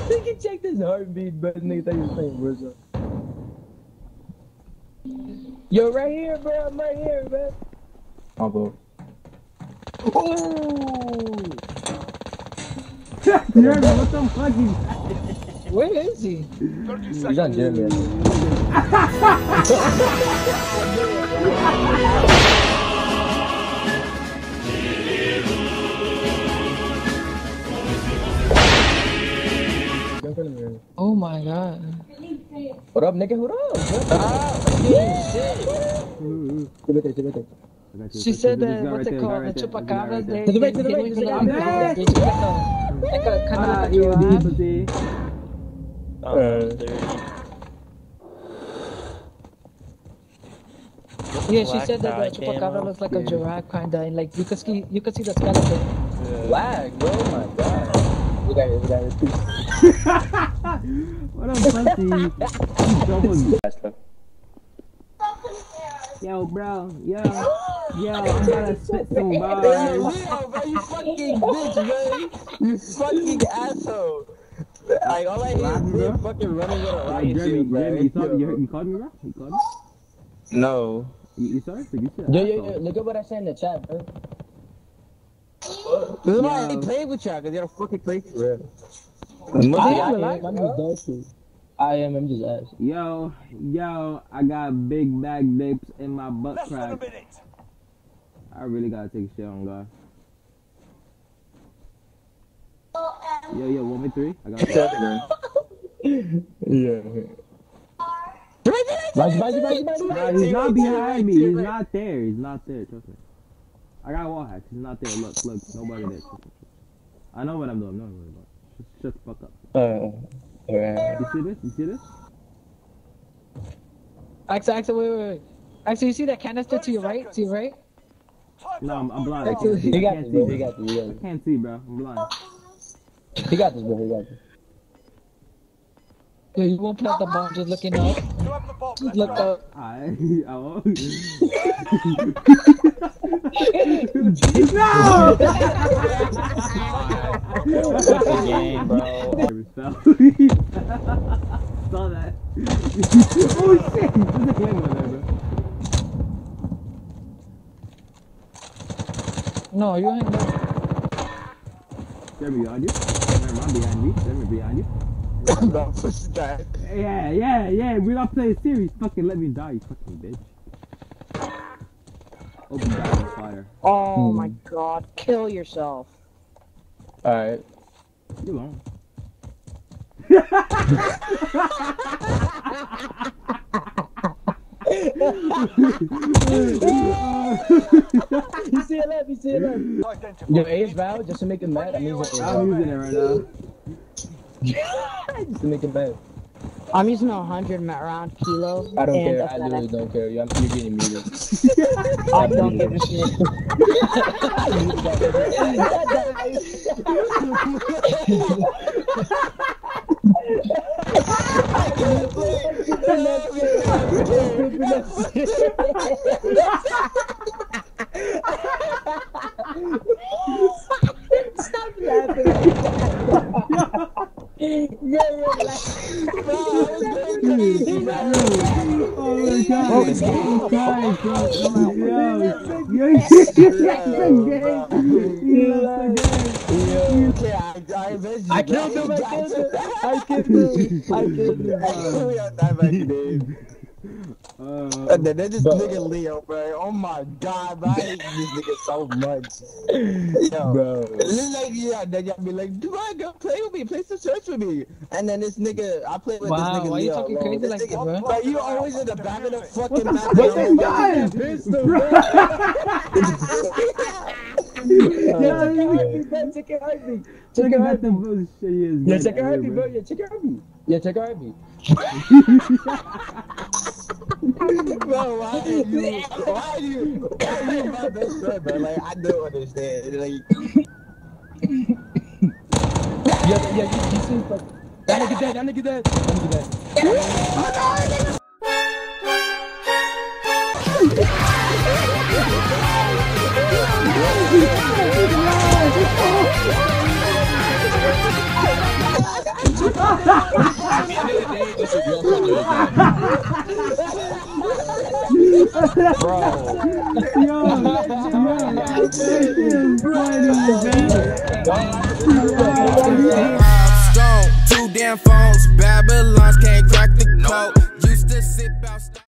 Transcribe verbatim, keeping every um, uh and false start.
You can check this heartbeat, but nigga thought you was playing Rizzo. Yo, right here, bro. I'm right here, man. I'll go. Oh! Jeremy, what the fuck is Where is he? He's on Jeremy. Oh my god. What up, nigga? What up? Ah, shit. She said that, what's it called, the chupacabras, they they they yeah, she said that the chupacabra looks like a giraffe kinda, and like you could see you could see the skeleton. Lag, bro, oh my god. We got it, we got it. What up, pussy? Yo, bro, yo, yo, I'm gonna spit some bars. Yo, bro, you fucking bitch, man. You fucking asshole. Like, all I hear is you fucking running with a riot Jeremy, shield, man. Jeremy, you, saw, you, you called me, bro? You called me? No. You, you saw it? You said Yo, yo, yo, look at what I said in the chat, bro. This is why I ain't playing with y'all, cause you don't fucking play for real. I am, I'm just dosing. I am, I'm just ass. Yo, yo, I got big bag dips in my butt crack. I really gotta take a shit on God. Yo, yo, one v three? I got it. Yeah. Nah, he's not behind me. He's not there. He's not there. Trust me. I got a wall hack. He's not there. Look, look. Nobody there. I know what I'm doing. I'm not worried about it. Just shut the fuck up. Uh, alright. You see this? You see this? Axel, Axel, wait, wait, wait. Axel, you see that canister to your right? To your right? No, I'm, I'm blind. Axel, he got this, bro. He got this. I can't see, bro. I'm blind. He got this, bro. He got this. Yo, you won't plant the bomb just looking up. Just look up. I, I won't. No! Game, bro. Saw that. Oh shit! There's a flame over there, bro. No, you ain't there. Jeremy behind you. Jeremy, I'm behind you. Jeremy behind you. Don't push that. Yeah, yeah, yeah. We're not playing serious. Fucking let me die, you fucking bitch. Open down on fire. Oh hmm. my god, kill yourself. Alright. You won't. You see it left, you see it left. Yo, A is Val, just to make him mad. I'm using it, I'm using it right now. Just to make him mad. I'm using a hundred round kilo. I don't care, I literally don't care. You're, you're getting muted. I don't give a shit. Stop laughing. Yeah, yeah, like, bro, I was going crazy, bro. Oh my god. Oh, this game. Oh my god. Yo, yo, I killed him, I killed him, I killed him, I killed him. We are die back today. Uh, and then this bro. Nigga Leo, bro. Oh my god, bro. I hate this nigga so much. Yo, bro. This is like, yeah, then y'all be like, do I go play with me? Play some search with me. And then this nigga, I play with wow, this nigga why Leo. You talking crazy this like nigga, that, bro? But you always in the back of the fucking map. What's this guy? Check your heartbeat. Check your heartbeat. Yeah, check your heartbeat, bro. Yeah, check your heartbeat. Yeah, check your heartbeat. Bro, why are you, why are you, why are you my best friend, bro? Like, I don't understand. Like, yeah, yeah, you, you see, but that nigga dead, that nigga dead, that nigga dead. Oh, the end of the day, this is real fun. Bro. Yo, yo, that shit is funny, man. Stone, two damn phones, Babylons can't crack the code. Used to sip out.